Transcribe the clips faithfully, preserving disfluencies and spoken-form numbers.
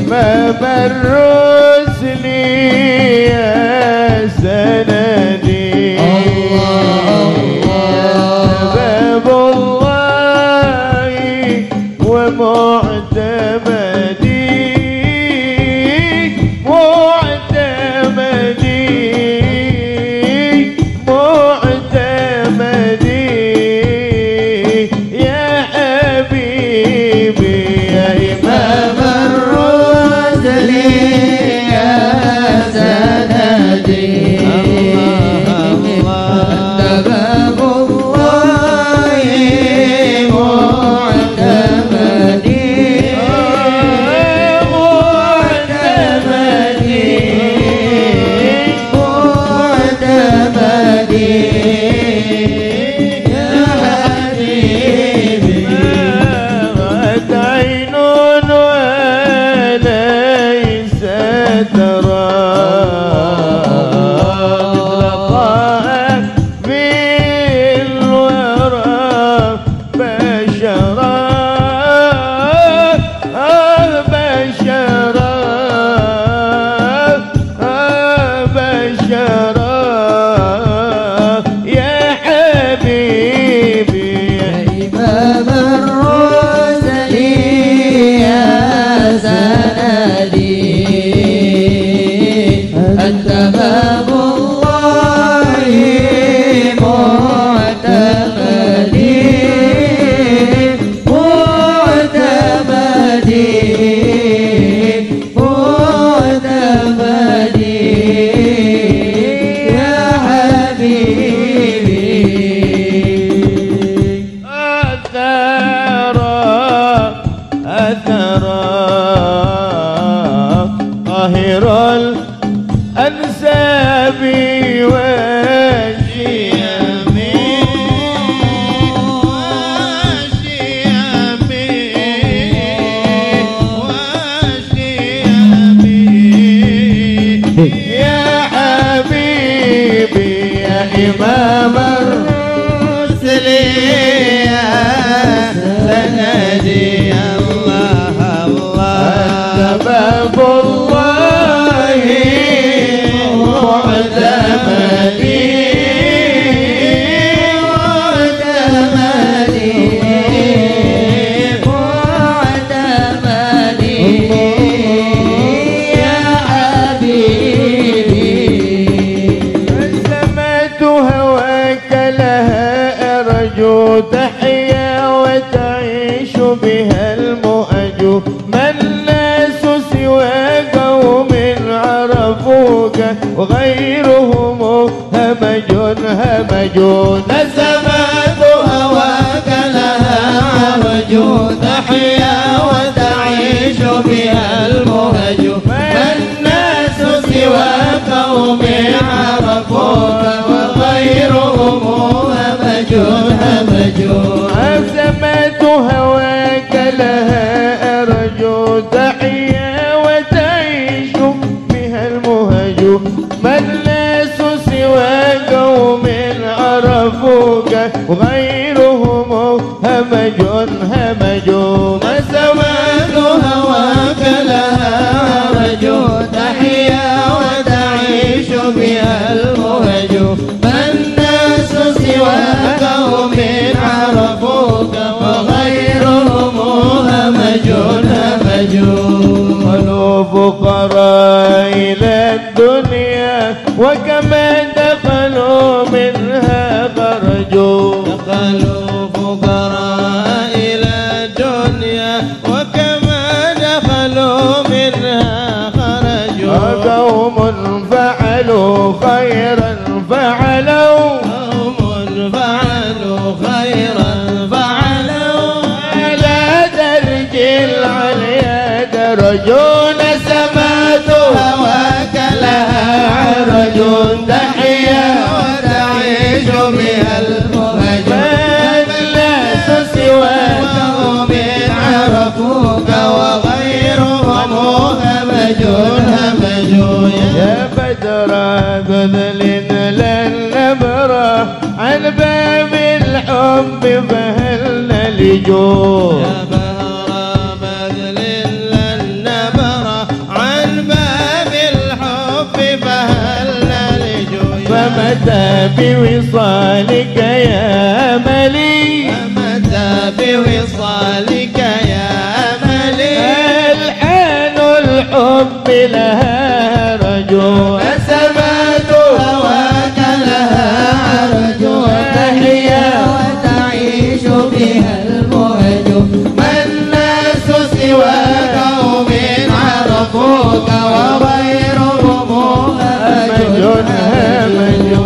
إمام الرسل يا سندي باب الله ومعتمدي معتمدي معتمدي يا حبيبي يا إمام الرسل يا سندي باب الله معتمدي معتمدي معتمدي يا حبيبي عين وليس ترى إمام الرسل يا سندي الله الله باب الله معتمدي معتمدي معتمدي يا حبيبي هواك لها أرجو تحيا وتعيش بها المؤج ما الناس سوى قوم عرفوك وغيرهم همج همج نسمات هواك لها أرجو تحيا وتعيش بها المؤج ما الناس سوى قوم عرفوك غيرهم همج همج عزمت هواك لها أرجو تحيا وتعيش بها المهج ما الناس سوى قوم عرفوك وغيرهم همج همج عزمت هواك لها أرجو تحيا وتعيش بها المهج قوم عرفوك وغيرهم همج همج قالوا فقراء إلى الدنيا وكما دخلوا منها خرجوا دخلوا فقراء إلى الدنيا وكما دخلوا منها خرجوا قوم فعلوا خيرا فعلوا فعلوا خيرا فعلوا على درج العليا درجون سمات هواك لها عرج تحيا وتعيش بها المهج الناس سوى قوم عرفوك وغيرهم همج همج يا بدر بذل لن نبرى عن باب الحب فهلنا لجوء يا بهر بذل لن نبرى بوصالك يا أملي متى بوصالك يا أملي ألحان الحب لها رجوع نسمات هواك لها عرج تحيا وتعيش بها المهج ما الناس سواك قوم عرفوك وغيرهم همج همج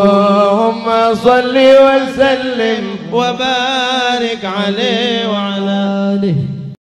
اللهم صل وسلم وبارك عليه وعلى